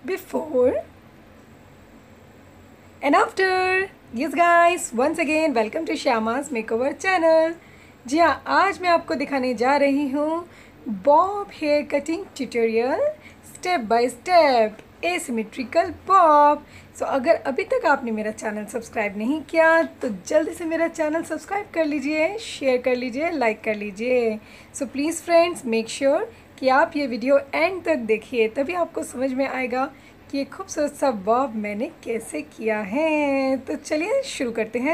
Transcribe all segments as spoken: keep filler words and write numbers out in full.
before and after. Yes guys, once again welcome to Shyama's Makeover channel. जी हाँ, आज मैं आपको दिखाने जा रही हूँ bob hair cutting tutorial step by step asymmetrical bob. So अगर अभी तक आपने मेरा चैनल सब्सक्राइब नहीं किया तो जल्दी से मेरा चैनल सब्सक्राइब कर लीजिए, शेयर कर लीजिए, लाइक कर लीजिए. So please friends, make sure कि आप ये वीडियो एंड तक देखिए, तभी आपको समझ में आएगा कि ये खूबसूरत सा बॉब मैंने कैसे किया है. तो चलिए शुरू करते हैं.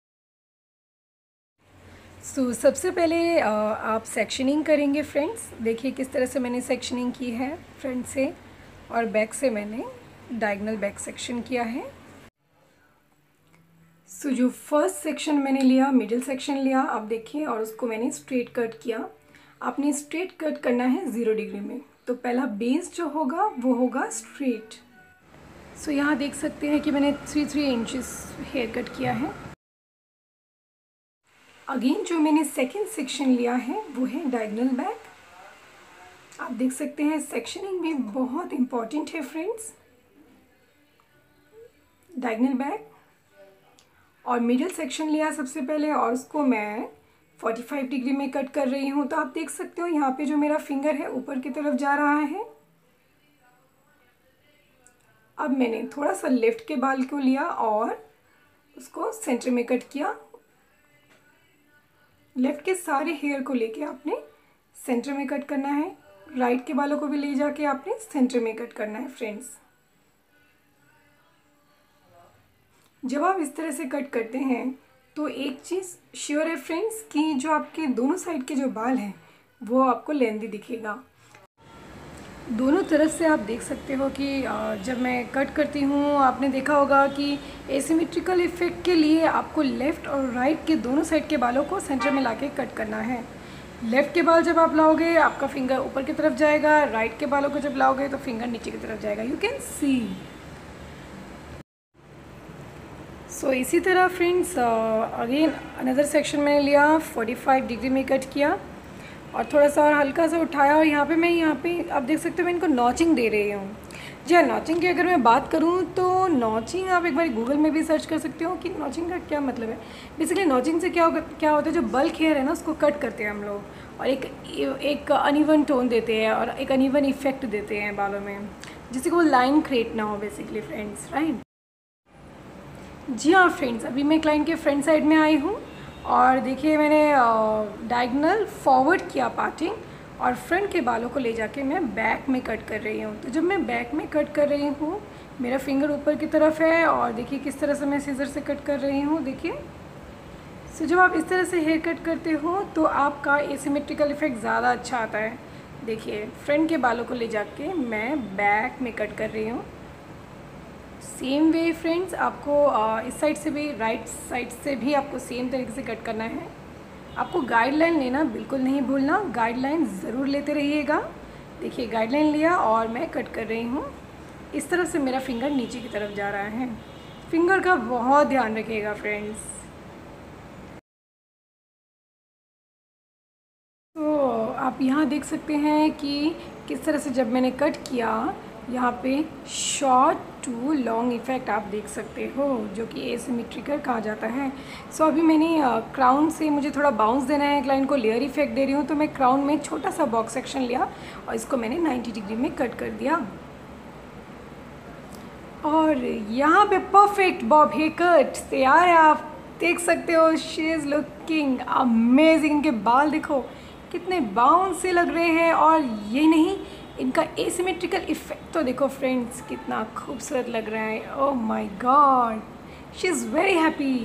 सो so, सबसे पहले आप सेक्शनिंग करेंगे फ्रेंड्स. देखिए किस तरह से मैंने सेक्शनिंग की है. फ्रंट से और बैक से मैंने डायगोनल बैक सेक्शन किया है. सो so, जो फर्स्ट सेक्शन मैंने लिया, मिडिल सेक्शन लिया आप देखिए, और उसको मैंने स्ट्रेट कट किया. आपने स्ट्रेट कट करना है ज़ीरो डिग्री में. तो पहला बेस जो होगा वो होगा स्ट्रेट. सो so, यहाँ देख सकते हैं कि मैंने three three inches hair cut किया है. अगेन जो मैंने सेकेंड सेक्शन लिया है वो है डायगोनल बैक. आप देख सकते हैं सेक्शनिंग भी बहुत इम्पॉर्टेंट है फ्रेंड्स. डायगोनल बैक और मिडिल सेक्शन लिया सबसे पहले, और उसको मैं पैंतालीस डिग्री में कट कर रही हूँ. तो आप देख सकते हो यहाँ पे जो मेरा फिंगर है ऊपर की तरफ जा रहा है. अब मैंने थोड़ा सा लेफ्ट के बाल को लिया और उसको सेंटर में कट किया. लेफ्ट के सारे हेयर को लेके आपने सेंटर में कट करना है. राइट के बालों को भी ले जाके आपने सेंटर में कट करना है फ्रेंड्स. जब आप इस तरह से कट करते हैं तो एक चीज़ श्योर है फ्रेंड्स कि जो आपके दोनों साइड के जो बाल हैं वो आपको लेंदी दिखेगा. दोनों तरफ से आप देख सकते हो कि जब मैं कट करती हूँ, आपने देखा होगा कि एसिमेट्रिकल इफ़ेक्ट के लिए आपको लेफ़्ट और राइट के दोनों साइड के बालों को सेंटर में लाके कट करना है. लेफ़्ट के बाल जब आप लाओगे आपका फिंगर ऊपर की तरफ जाएगा, राइट के बालों को जब लाओगे तो फिंगर नीचे की तरफ जाएगा. यू कैन सी. सो इसी तरह फ्रेंड्स अगेन अनदर सेक्शन मैंने लिया, पैंतालीस डिग्री में कट किया और थोड़ा सा और हल्का सा उठाया, और यहाँ पे मैं यहाँ पे आप देख सकते हो मैं इनको नॉचिंग दे रही हूँ. जी हाँ, नॉचिंग की अगर मैं बात करूँ तो नॉचिंग आप एक बार गूगल में भी सर्च कर सकते हो कि नॉचिंग का क्या मतलब है. बेसिकली नॉचिंग से क्या होगा क्या होता है, जो बल्क हेयर है ना उसको कट करते हैं हम लोग, और एक एक अनइवन टोन देते हैं और एक अनइवन इफेक्ट देते हैं बालों में, जिससे कि वो लाइन क्रिएट ना हो बेसिकली फ्रेंड्स. राइट. जी हाँ फ्रेंड्स, अभी मैं क्लाइंट के फ्रंट साइड में आई हूँ और देखिए मैंने डायगोनल फॉरवर्ड किया पार्टिंग, और फ्रंट के बालों को ले जाके मैं बैक में कट कर रही हूँ. तो जब मैं बैक में कट कर रही हूँ मेरा फिंगर ऊपर की तरफ है, और देखिए किस तरह से मैं सीजर से कट कर रही हूँ. देखिए. सो जब आप इस तरह से हेयर कट करते हो तो आपका एसिमेट्रिकल इफेक्ट ज़्यादा अच्छा आता है. देखिए फ्रंट के बालों को ले जाके मैं बैक में कट कर रही हूँ. सेम वे फ्रेंड्स आपको इस साइड से भी, राइट साइड से भी आपको सेम तरीके से कट करना है. आपको गाइडलाइन लेना बिल्कुल नहीं भूलना, गाइडलाइन ज़रूर लेते रहिएगा. देखिए गाइडलाइन लिया और मैं कट कर रही हूँ. इस तरफ से मेरा फिंगर नीचे की तरफ जा रहा है. फिंगर का बहुत ध्यान रखिएगा फ्रेंड्स. तो आप यहाँ देख सकते हैं कि किस तरह से जब मैंने कट किया, यहाँ पे शॉर्ट टू लॉन्ग इफ़ेक्ट आप देख सकते हो, जो कि एसिमेट्रिकल कहा जाता है. सो so, अभी मैंने क्राउन से मुझे थोड़ा बाउंस देना है, क्लाइंट को लेयर इफ़ेक्ट दे रही हूँ, तो मैं क्राउन में छोटा सा बॉक्स सेक्शन लिया और इसको मैंने नब्बे डिग्री में कट कर दिया. और यहाँ पे परफेक्ट बॉब हेयर कट तैयार है. आप देख सकते हो शी इज़ लुकिंग अमेजिंग. इनके बाल देखो कितने बाउंस से लग रहे हैं, और ये नहीं, इनका एसिमेट्रिकल इफेक्ट तो देखो फ्रेंड्स कितना खूबसूरत लग रहा है. Oh my God, she is very happy.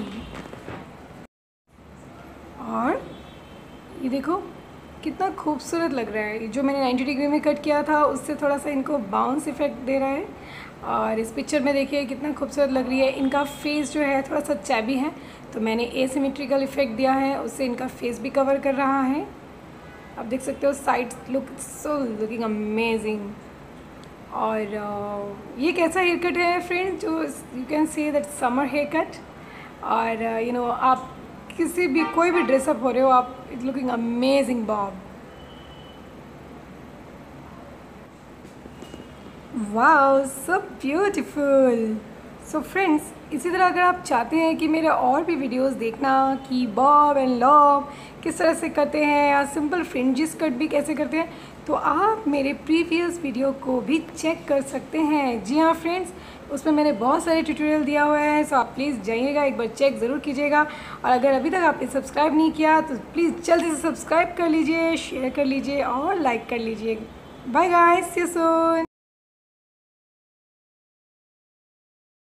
और ये देखो कितना खूबसूरत लग रहा है. जो मैंने नब्बे डिग्री में कट किया था उससे थोड़ा सा इनको बाउंस इफेक्ट दे रहा है. और इस पिक्चर में देखिए कितना खूबसूरत लग रही है. इनका फेस जो है थोड़ा सा चैबी है, तो मैंने एसिमेट्रिकल इफेक्ट दिया है, उससे इनका फेस भी कवर कर रहा है. आप देख सकते हो side look so looking amazing. और uh, ये कैसा हेयर कट है फ्रेंड्स, जो you can see that summer hair cut. और you uh, know you know, आप किसी भी कोई भी ड्रेसअप हो रहे हो, आप it looking amazing bob. Wow so beautiful. So friends, इसी तरह अगर आप चाहते हैं कि मेरे और भी वीडियोस देखना कि बॉब एंड लॉब किस तरह से करते हैं या सिंपल फ्रिंजिस कट भी कैसे करते हैं, तो आप मेरे प्रीवियस वीडियो को भी चेक कर सकते हैं। जी हाँ फ्रेंड्स, उसमें मैंने बहुत सारे ट्यूटोरियल दिया हुआ है, सो आप प्लीज़ जाइएगा, एक बार चेक ज़रूर कीजिएगा। और अगर अभी तक आपने सब्सक्राइब नहीं किया तो प्लीज़ जल्दी से सब्सक्राइब कर लीजिए, शेयर कर लीजिए और लाइक कर लीजिए। Bye guys, see you soon.